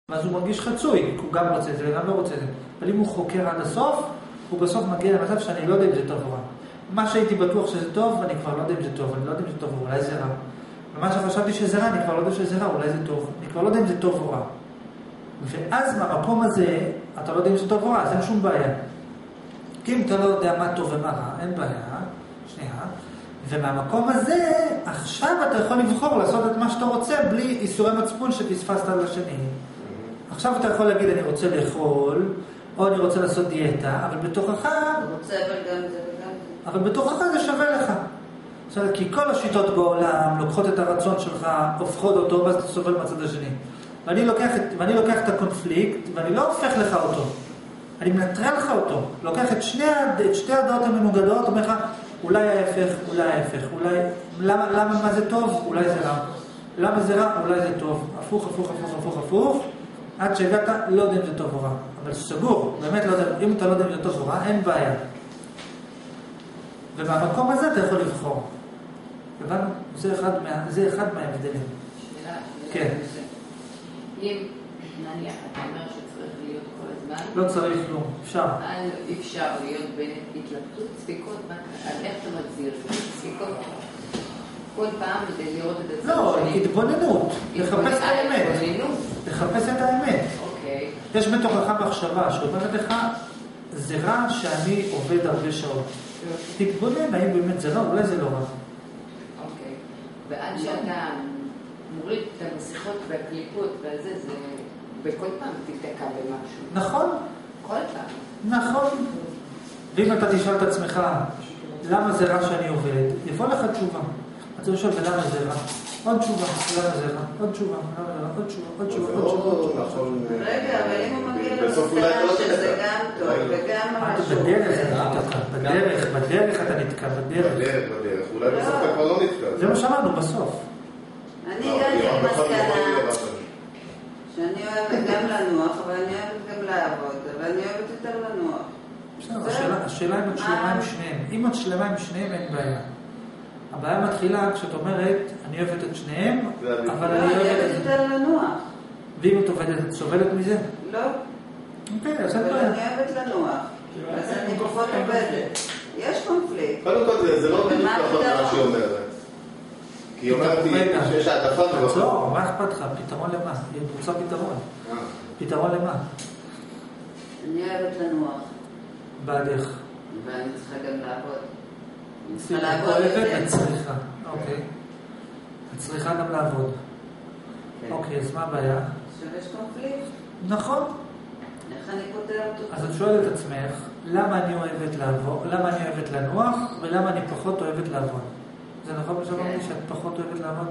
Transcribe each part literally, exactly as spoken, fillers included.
אז הוא מרגיש חצוי, כי הוא גם רוצה את זה וגם לא רוצה את זה. אבל אם הוא חוקר עד הסוף, הוא בסוף מגיע למצב שאני לא יודע אם זה טוב או רע. מה שהייתי בטוח שזה טוב, אני כבר לא יודע אם זה טוב, אני לא יודע אם זה טוב, אולי זה רע. ומה שחשבתי שזה רע, אני כבר לא יודע שזה רע, אולי זה טוב. אני כבר לא יודע אם זה טוב או רע. ואז מהמקום הזה, אתה לא יודע אם זה טוב או רע, אז אין שום בעיה. כי אם אתה לא יודע מה טוב ומה רע, אין בעיה. שנייה. ומהמקום הזה, עכשיו אתה יכול לבחור לעשות את מה שאתה רוצה, בלי איסורי מצפון שפספסת על השני. עכשיו אתה יכול להגיד, אני רוצה לאכול, או אני רוצה לעשות דיאטה, אבל בתוכך... רוצה אבל גם זה וגם זה. אבל בתוכך זה שווה לך. זאת אומרת, כי כל השיטות בעולם לוקחות את הרצון שלך, הופכות אותו, ואז אתה סובל מהצד השני. ואני לוקח את, ואני לוקח את הקונפליקט, ואני לא הופך לך אותו. אני מנטרל לך אותו. לוקח את שני, את שתי הדעות המנוגדות, אומר לך, אולי ההפך, אולי ההפך, אולי... למה, למה מה זה טוב? אולי זה רע. למה זה רע? אולי זה טוב. הפוך, הפוך, הפוך, הפוך, הפוך. עד שהגעת, לא יודע אם זה טוב או רע. אבל סגור, באמת לא יודע, אם אתה לא יודע אם זה טוב או רע, אין בעיה. ובמקום הזה אתה יכול לבחור. הבנו? זה אחד מה, זה אחד מההבדלים. שאלה, כן. אם נניח אתה אומר שצריך להיות כל הזמן, לא צריך כלום, אפשר. אז אפשר להיות בהתלבטות, ספיקות, על איך אתה מגזיר, ספיקות, כל פעם כדי לראות את זה. לא, התבוננות, לחפש את האמת. לחפש את האמת. אוקיי. יש בתוכך מחשבה שאומרת לך, זה רע שאני עובד הרבה שעות. תתבונן, האם באמת זה רע, אולי זה לא רע. אוקיי. ועד שאתה מוריד את המשיכות והקליפות וזה, זה בכל פעם תתקע במשהו. נכון. כל פעם. נכון. ואם אתה תשאל את עצמך, למה זה רע שאני עובד, יבוא לך תשובה. אתה חושב, ולמה זה רע? עוד תשובה, למה זה רע? עוד תשובה, למה זה רע? עוד תשובה, עוד תשובה, עוד תשובה. רגע, אבל אם הוא מגיע למסקנה שזה גם טוב וגם משהו. בדרך, בדרך, בדרך אתה נתקע, בדרך. בדרך, בדרך. אולי בסוף אתה כבר לא נתקע. זה מה שאמרנו בסוף. אני הגעתי למסקנה שאני אוהבת גם לנוח, אבל אני אוהבת גם לעבוד, אבל אני אוהבת יותר לנוח. השאלה אם את שלמה עם שניהם. אם את שלמה עם שניהם, אין בעיה. הבעיה מתחילה כשאת אומרת, אני אוהבת את שניהם, אבל אני אוהבת יותר לנוח. ואם את עובדת, את סובלת מזה? לא. אוקיי, אז אין אבל בעיה. אני אוהבת לנוח, אז אני פחות עובדת. יש קונפליקט. קודם כל זה לא בדיוק ככה מה שהיא אומרת. כי היא אומרת לי שיש העדפה מאוד. לא, מה אכפת לך? פתרון למה? היא רוצה פתרון. פתרון למה? אני אוהבת לנוח. בעדך. ואני צריכה גם לעבוד. את אוהבת, את צריכה. אוקיי. את צריכה גם לעבוד. אוקיי, אז מה הבעיה? שיש קונפליקט. נכון. איך אני פותרת אותו? אז את שואלת את עצמך, למה אני אוהבת לעבוד, למה אני אוהבת לנוח, ולמה אני פחות אוהבת לעבוד? זה נכון מה שאמרתי שאת פחות אוהבת לעבוד?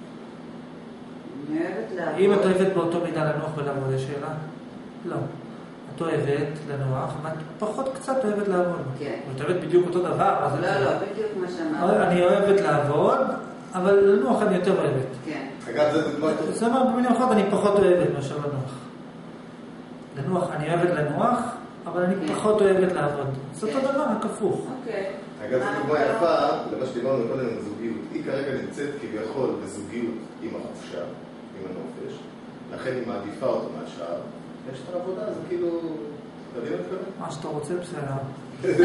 אני אוהבת לעבוד. אם את אוהבת באותו מידה לנוח ולעבוד, יש שאלה? לא. את אוהבת לנוח, ואת פחות קצת אוהבת לעבוד. כן. את אוהבת בדיוק אותו דבר. לא, לא, בדיוק מה שאמרת. אני אוהבת לעבוד, אבל לנוח אני יותר אוהבת. כן. אגב, זה דוגמה טוב. זאת אומרת, במילים אחרות אני פחות אוהבת מאשר לנוח. לנוח, אני אוהבת לנוח, אבל אני פחות אוהבת לעבוד. זה אותו דבר, רק הפוך. אוקיי. אגב, זו דוגמה יפה, למה שדיברנו קודם עם זוגיות. היא כרגע נמצאת כביכול בזוגיות עם החופשה, עם הנופש, לכן היא מעדיפה אותו מהשאר. יש את העבודה, זה כאילו... תבין את זה? מה שאתה רוצה בסדר.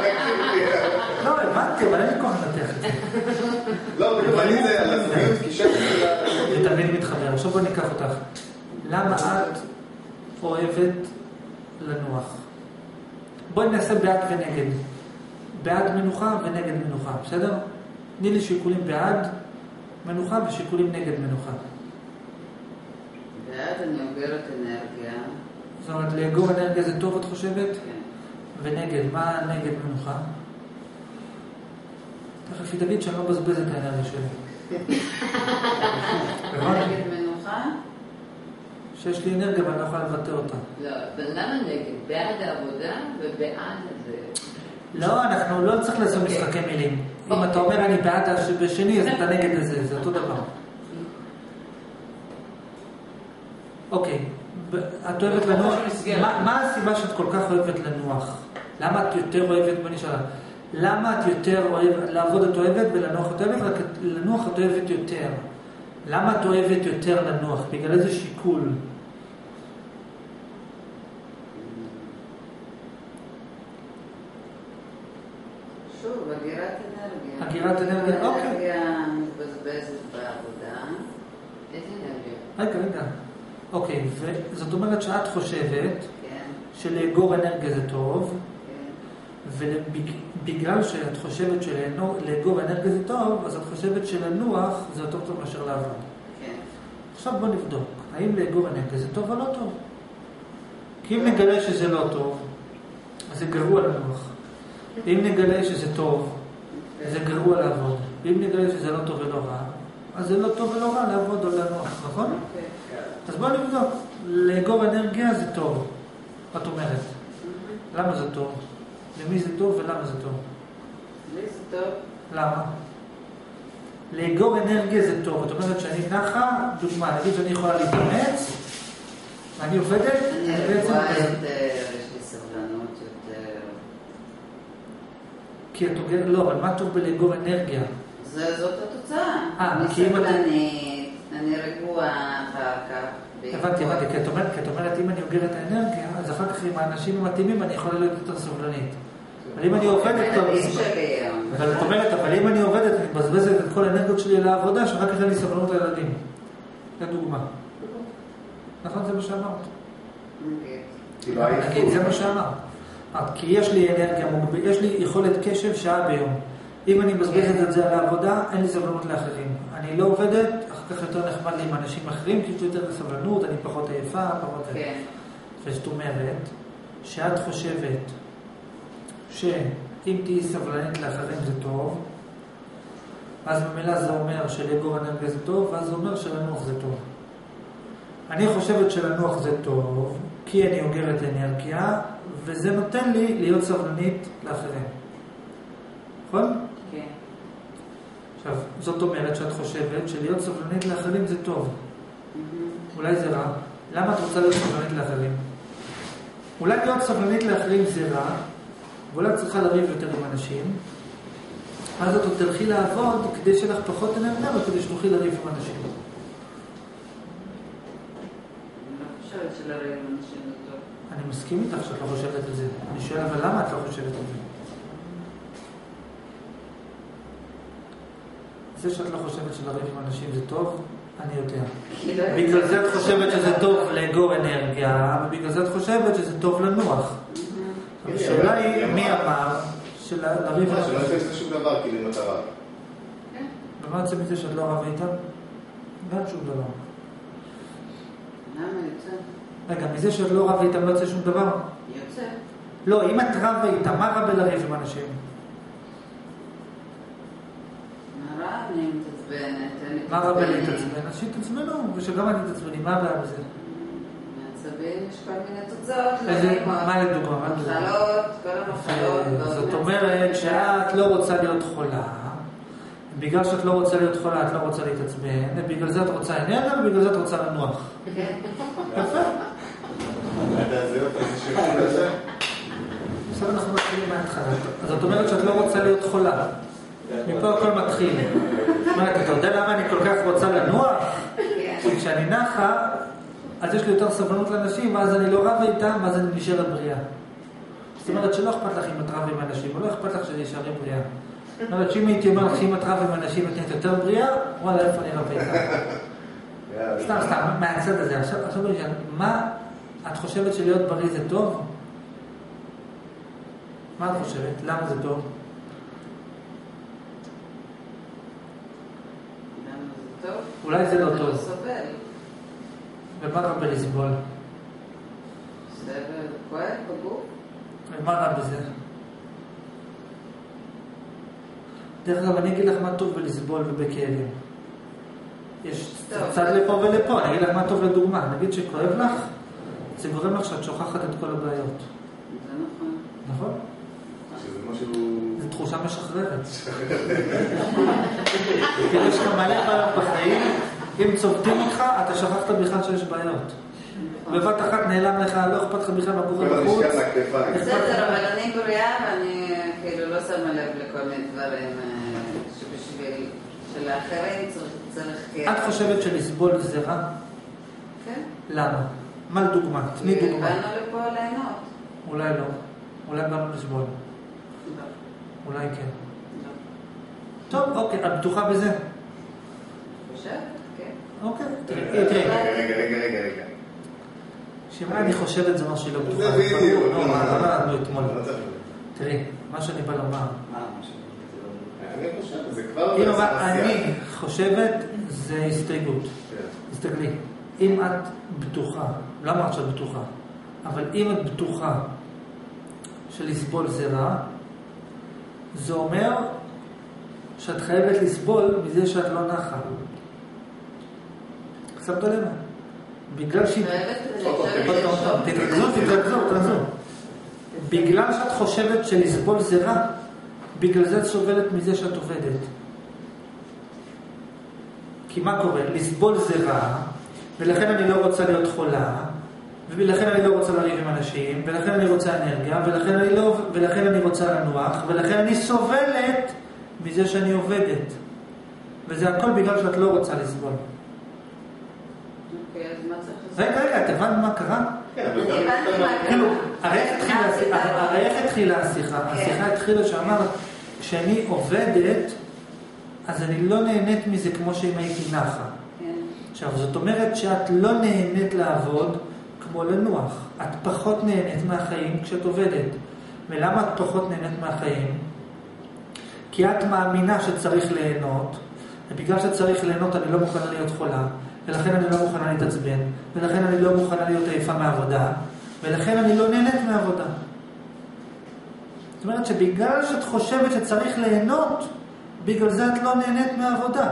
לא, הבנתי, אבל אין לי כוח לנתח את זה. לא, אני זה על הזוגיות, כי שם זה... אני תמיד מתחבר. עכשיו בוא ניקח אותך. למה את אוהבת לנוח? בואי נעשה בעד ונגד. בעד מנוחה ונגד מנוחה, בסדר? תני לי שיקולים בעד מנוחה ושיקולים נגד מנוחה. בעד אני אוגרת אנרגיה. זאת אומרת, לאגור אנרגיה זה טוב, את חושבת? כן. ונגד, מה נגד מנוחה? תכף היא תגיד שאני לא בזבז את האנרגיה שלי. נגד מנוחה? שיש לי אנרגיה ואני לא יכולה לבטא אותה. לא, אבל למה נגד? בעד העבודה ובעד זה. לא, אנחנו לא צריך לעשות משחקי מילים. אם אתה אומר אני בעד בשני, אז אתה נגד לזה, זה אותו דבר. אוקיי, את אוהבת לנוח? מה הסיבה שאת כל כך אוהבת לנוח? למה את יותר אוהבת, בוא נשאלה, למה את יותר אוהבת, לעבוד את אוהבת ולנוח את אוהבת, רק לנוח את אוהבת יותר? למה את אוהבת יותר לנוח? בגלל איזה שיקול? אגירת אנרגיה, אוקיי. אנרגיה מתבזבזת בעבודה. איזה אנרגיה? רגע, רגע. אוקיי, וזאת אומרת שאת חושבת כן. שלאגור אנרגיה זה טוב, כן. ובגלל שאת חושבת שלאגור אנרגיה זה טוב, אז את חושבת שלנוח זה יותר טוב מאשר לעבוד. כן. עכשיו בוא נבדוק, האם לאגור אנרגיה זה טוב או לא טוב? כי אם נגלה שזה לא טוב, אז זה גרוע לנוח. אם נגלה שזה טוב, זה גרוע לעבוד. אם נגלה שזה לא טוב ולא רע, אז זה לא טוב ולא רע לעבוד או לנוח, נכון? אז בוא נבדוק, לאגור אנרגיה זה טוב, את אומרת. למה זה טוב? למי זה טוב ולמה זה טוב? לי זה טוב. למה? לאגור אנרגיה זה טוב, את אומרת שאני נחה, דוגמה, נגיד שאני יכולה להתאמץ, ואני עובדת, אני רגועה יותר, יש לי סבלנות יותר. כי את אומרת, לא, אבל מה טוב בלאגור אנרגיה? זאת התוצאה. אה, אני כי אם את... סבלנית, אני רגועה אחר כך. הבנתי, הבנתי, כי את אומרת, כי את אומרת, אם אני אוגר את האנרגיה, אז אחר כך עם האנשים המתאימים אני יכולה להיות יותר סבלנית. אבל אם אני עובדת כבר... אבל את אומרת, אבל אם אני עובדת, אני מבזבזת את כל האנרגיות שלי לעבודה, שאחר כך אין לי סבלנות לילדים. זה דוגמה. נכון, זה מה שאמרת. נגיד, זה מה שאמרת. כי יש לי אנרגיה מוגבלת, יש לי יכולת קשב שעה ביום. אם אני מבזבזת את זה על העבודה, אין לי סבלנות לאחרים. אני לא עובדת, אחר כך יותר נחמד לי עם אנשים אחרים, כי יש לי יותר סבלנות, אני פחות עייפה, פחות... כן. וזאת אומרת, שאת חושבת שאם תהי סבלנית לאחרים זה טוב, אז במילא זה אומר שלאגור אנרגיה זה טוב, ואז זה אומר שלנוח זה טוב. אני חושבת שלנוח זה טוב, כי אני אוגרת אנרגיה, וזה נותן לי להיות סבלנית לאחרים. נכון? כן. עכשיו, זאת אומרת שאת חושבת שלהיות סבלנית לאחרים זה טוב. אולי זה רע. למה את רוצה להיות סבלנית לאחרים? אולי להיות סבלנית לאחרים זה רע, ואולי את צריכה לריב יותר עם אנשים, אז את עוד תלכי לעבוד כדי שלך פחות אנרגיה, וכדי שתוכלי לריב עם אנשים. אני לא חושבת שלריב עם אנשים זה טוב. אני מסכים איתך שאת לא חושבת את זה. אני שואל, אבל למה את לא חושבת את זה? זה שאת לא חושבת שלריב עם אנשים זה טוב, אני יודע. בגלל זה את חושבת שזה טוב לאגור אנרגיה, ובגלל זה את חושבת שזה טוב לנוח. השאלה היא, מי אמר שלריב עם שלא יוצא שום דבר כאילו מטרה. ומה יוצא מזה שאת לא רבה איתם? גם שום דבר. למה יוצא? רגע, מזה שאת לא רבה איתם לא יוצא שום דבר? יוצא. לא, אם את רבה איתם, מה רבה לריב עם אנשים? מה רע? אני מתעצבנת. מה רבה להתעצבן? אז שיתעצבנו, ושגם אני תעצבני, מה הבעיה בזה? מעצבים, יש כל מיני תוצאות. מה לדוגמה? מחלות, כל המחלות. זאת אומרת שאת לא רוצה להיות חולה, בגלל שאת לא רוצה להיות חולה, את לא רוצה להתעצבן, בגלל זה את רוצה אנרגיה, ובגלל זה את רוצה לנוח. יפה. עכשיו אנחנו מתחילים מההתחלה. זאת אומרת שאת לא רוצה להיות חולה. מפה הכל מתחיל. זאת אומרת, אתה יודע למה אני כל כך רוצה לנוח? כי כשאני נחה, אז יש לי יותר סבלנות לאנשים, ואז אני לא רבה איתם, ואז אני נשארת בריאה. זאת אומרת שלא אכפת לך אם את רבה עם אנשים, או לא אכפת לך שאני נשארת בריאה. זאת אומרת שאם הייתי אומר לך שאם את רבה עם אנשים את נהיית יותר בריאה, וואלה, איפה אני רבה איתם? סתם, סתם, מהצד הזה. עכשיו, עכשיו אני חושב, מה את חושבת שלהיות בריא זה טוב? מה את חושבת? למה זה טוב? למה זה טוב? אולי זה לא זה טוב. לא סובל. ומה רע בלסבול? סבל כואב בגוף? ומה רע בזה? דרך אגב, אני אגיד לך מה טוב בלסבול ובכאבים. יש צד לפה ולפה, אני אגיד לך מה טוב לדוגמה. נגיד שכואב לך, זה גורם לך שאת שוכחת את כל הבעיות. זה נכון. נכון? שזה משהו... זו תחושה משחררת. כאילו יש לך מלא בעיות בחיים, אם צובטים אותך, אתה שכחת בכלל שיש בעיות. בבת אחת נעלם לך, לא אכפת לך בכלל מה קורה בחוץ. בסדר, אבל אני בריאה ואני כאילו לא שמה לב לכל מיני דברים שבשביל שלאחרים צריך... את חושבת שלסבול זה רע? כן. למה? מה לדוגמה? תני דוגמה. באנו לפה ליהנות. אולי לא. אולי באנו לסבול. לא. אולי כן. טוב, אוקיי, את בטוחה בזה? חושבת, כן. אוקיי, תראי, רגע, תראי. רגע, רגע, רגע, רגע. שמה אני חושבת זה מה שהיא לא בטוחה. זה בדיוק. לא, מה למדנו אתמול. לא צריך. תראי, מה שאני בא לומר. מה, מה שאני אני חושב, זה כבר... אם אני חושבת, זה הסתייגות. תסתכלי, אם את בטוחה, לא אמרת שאת בטוחה, אבל אם את בטוחה שלסבול זה רע, זה אומר שאת חייבת לסבול מזה שאת לא נחה. שמת לב? בגלל שהיא... תתרכזו, תתרכזו, תתרכזו. בגלל שאת חושבת שלסבול זה רע, בגלל זה את סובלת מזה שאת עובדת. כי מה קורה? לסבול זה רע, ולכן אני לא רוצה להיות חולה, ולכן אני לא רוצה לריב עם אנשים, ולכן אני רוצה אנרגיה, ולכן אני, לא, ולכן אני רוצה לנוח, ולכן אני סובלת מזה שאני עובדת. וזה הכל בגלל שאת לא רוצה לסבול. אוקיי, אז מה צריך לעשות? רגע, רגע, את הבנת מה קרה? כן, אבל גם... כאילו, הרי איך התחילה השיחה? השיחה התחילה שאמרת, כשאני עובדת, אז אני לא נהנית מזה כמו שאם הייתי נחה. עכשיו, זאת אומרת שאת לא נהנית לעבוד כמו לנוח. את פחות נהנית מהחיים כשאת עובדת. ולמה את פחות נהנית מהחיים? כי את מאמינה שצריך ליהנות, ובגלל שצריך ליהנות אני לא מוכנה להיות חולה, ולכן אני לא מוכנה להתעצבן, ולכן אני לא מוכנה להיות עייפה מעבודה, ולכן אני לא נהנית מעבודה. זאת אומרת שבגלל שאת חושבת שצריך ליהנות, בגלל זה את לא נהנית מעבודה.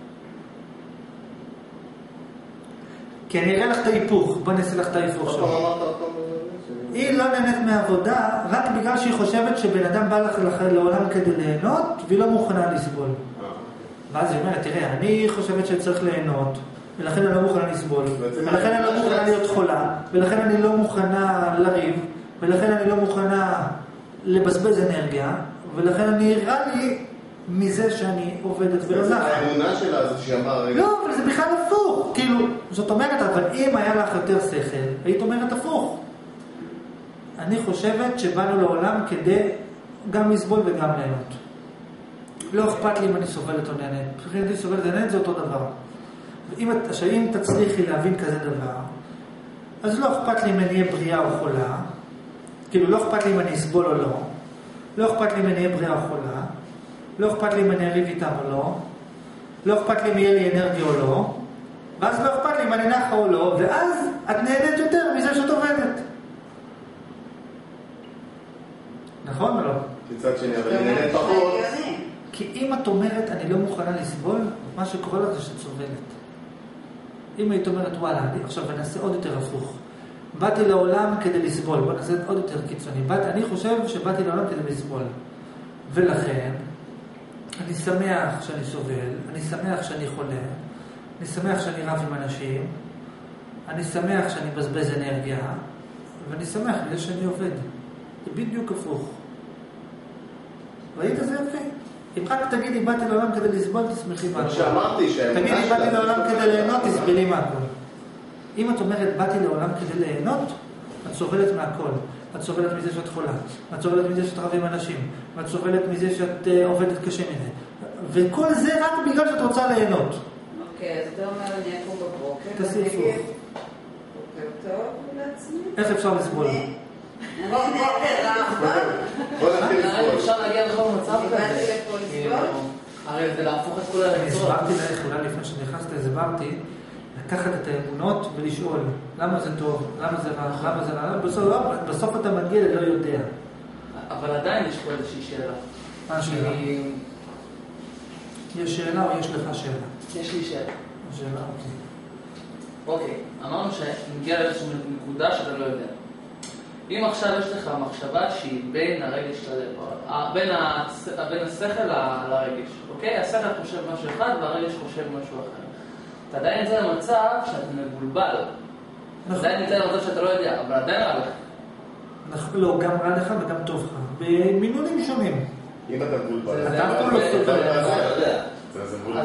כי אני אראה לך את ההיפוך. בוא נעשה לך את ההיפוך שלו. היא לא נהנית מעבודה רק בגלל שהיא חושבת שבן אדם בא לך לעולם כדי ליהנות והיא לא מוכנה לסבול. ואז היא אומרת, תראה, אני חושבת שצריך ליהנות ולכן אני לא מוכנה לסבול, ולכן אני לא מוכנה להיות חולה, ולכן אני לא מוכנה לריב, ולכן אני לא מוכנה לבזבז אנרגיה, ולכן אני נראה לי מזה שאני עובדת ולא נחה. האמונה שלה זאת שאמר... לא, אבל זה בכלל הפוך. כאילו, זאת אומרת, אבל אם היה לך יותר שכל, היית אומרת הפוך. אני חושבת שבאנו לעולם כדי גם לסבול וגם ליהנות. לא אכפת לי אם אני סובלת או נהנית. אם אני סובלת או נהנית זה אותו דבר. אם, אם תצליחי להבין כזה דבר, אז לא אכפת לי אם אני אהיה בריאה או חולה. כאילו, לא אכפת לי אם אני אסבול או לא. לא אכפת לי אם אני אהיה בריאה או חולה. לא אכפת לי אם אני אריב איתם או לא. לא אכפת לי אם יהיה לי אנרגיה או לא. ואז לא אכפת לי אם אני נחה או לא. ואז את נהנית יותר מזה שאת עובדת. נכון או לא? מצד שני, אבל אני נהנית פחות. כי אם את אומרת אני לא מוכנה לסבול, מה שקורה לך זה שאת סובלת. אם היית אומרת וואלה, אני עכשיו נעשה עוד יותר הפוך. באתי לעולם כדי לסבול. בוא נעשה עוד יותר קיצוני. באת, אני חושב שבאתי לעולם כדי לסבול. ולכן אני שמח שאני סובל, אני שמח שאני חולה, אני שמח שאני רב עם אנשים, אני שמח שאני מבזבז אנרגיה, ואני שמח בזה שאני עובד. זה בדיוק הפוך. ראית זה יפה? אם רק תגידי, באתי לעולם כדי לסבול, תשמחי מהכל. שאמרתי שהאמונה תגידי, שלה... באתי לעולם כדי ליהנות, תסבלי מהכל. אם את אומרת, באתי לעולם כדי ליהנות, את סובלת מהכל. את סובלת מזה שאת חולה, את סובלת מזה שאת רב עם אנשים, ואת סובלת מזה שאת uh, עובדת קשה מזה. וכל זה רק בגלל שאת רוצה ליהנות. אוקיי, אז אתה אומר, אני אקום בבוקר. תעשי הפוך. בוקר טוב לעצמי. איך אפשר לסבול? אני בוקר רע. בוא נתחיל לסבול. אפשר להגיע לכל מצב כזה. באתי לפה לסבול. הרי זה להפוך את כל אני היוצרות. הסברתי לך, אולי לפני שנכנסת, הסברתי, לקחת את האמונות ולשאול, למה זה טוב, למה זה רע, למה זה רע, בסוף, לא, בסוף אתה מגיע ללא יודע. אבל עדיין יש פה איזושהי שאלה. מה השאלה? יש שאלה או יש לך שאלה? יש לי שאלה. שאלה, אוקיי. אוקיי, אמרנו שנגיע לאיזושהי נקודה שאתה לא יודע. אם עכשיו יש לך מחשבה שהיא בין הרגש ללב, בין השכל לרגש, אוקיי? השכל חושב משהו אחד והרגש חושב משהו אחר. אתה עדיין נמצא למצב שאתה מבולבל. אתה עדיין נמצא למצב שאתה לא יודע, אבל עדיין רע לך. לא, גם רע לך וגם טוב לך. במינונים שונים. אם אתה מבולבל. אתה אף פעם לא סובל. זה מבולבל.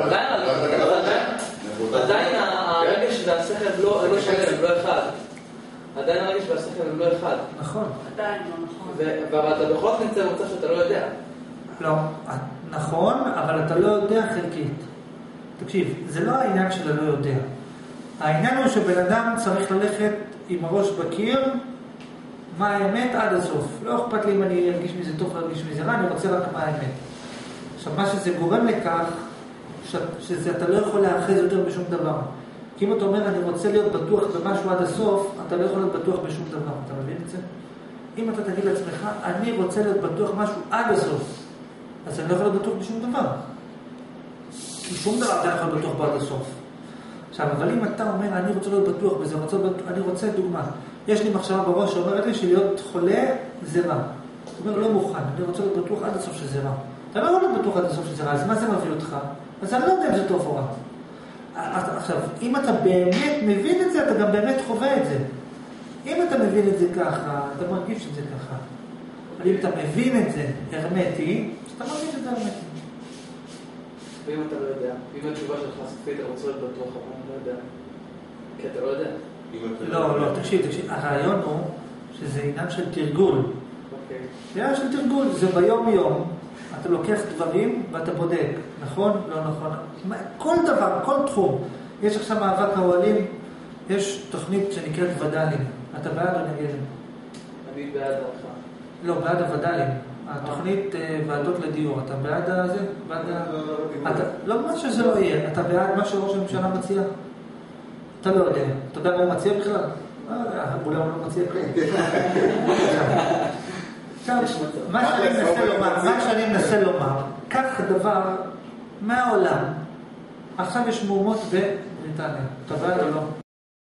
עדיין הרגש והשכל לא שווה, הם לא אחד. עדיין הרגש והשכל הם לא אחד. נכון. עדיין לא נכון. אבל אתה בכל זאת נמצא במצב שאתה לא יודע. לא, נכון, אבל אתה לא יודע חלקית. תקשיב, זה לא העניין של הלא יודע. העניין הוא שבן אדם צריך ללכת עם הראש בקיר, מה האמת עד הסוף. לא אכפת לי אם אני ארגיש מזה טוב או ארגיש מזה רע, אני רוצה רק מה האמת. עכשיו, מה שזה גורם לכך, שזה אתה לא יכול להאחז יותר בשום דבר. כי אם אתה אומר, אני רוצה להיות בטוח במשהו עד הסוף, אתה לא יכול להיות בטוח בשום דבר. אתה מבין את זה? אם אתה תגיד לעצמך, אני רוצה להיות בטוח משהו עד הסוף, אז אני לא יכול להיות בטוח בשום דבר. כי שום דבר אתה לא יכול להיות בטוח בעד הסוף. עכשיו, אבל אם אתה אומר, אני רוצה להיות בטוח בזה, רוצה, אני רוצה דוגמה. יש לי מחשבה בראש שאומרת לי שלהיות חולה זה רע. זאת אומרת, לא מוכן, אני רוצה להיות בטוח עד הסוף שזה רע. אתה לא יכול להיות בטוח עד הסוף שזה רע, אז מה זה מביא אותך? אז אני לא יודע אם זה טוב או רע. עכשיו, אם אתה באמת מבין את זה, אתה גם באמת חווה את זה. אם אתה מבין את זה ככה, אתה מרגיש את זה ככה. אבל אם אתה מבין את זה הרמטי, אתה מרגיש את זה הרמטי. ואם אתה לא יודע, אם התשובה שלך סופית, אתה רוצה להיות בטוח, אבל אני לא יודע. כי אתה לא יודע. לא, לא, תקשיב, תקשיב. הרעיון הוא שזה עניין של תרגול. אוקיי. זה עניין של תרגול, זה ביום-יום. אתה לוקח דברים ואתה בודק, נכון? לא נכון. כל דבר, כל תחום. יש עכשיו מאבק האוהלים, יש תוכנית שנקראת וד"לים. אתה בעד או נגד? אני בעד לך. לא, בעד הווד"לים. התוכנית ועדות לדיור. אתה בעד זה? לא, מה שזה לא יהיה. אתה בעד מה שראש הממשלה מציע? אתה לא יודע. אתה יודע מה הוא מציע בכלל? אולי הוא לא מציע כלום. מה שאני מנסה לומר, מה שאני מנסה לומר, כך דבר מהעולם. עכשיו יש מהומות בבריטניה. אתה בעד או לא?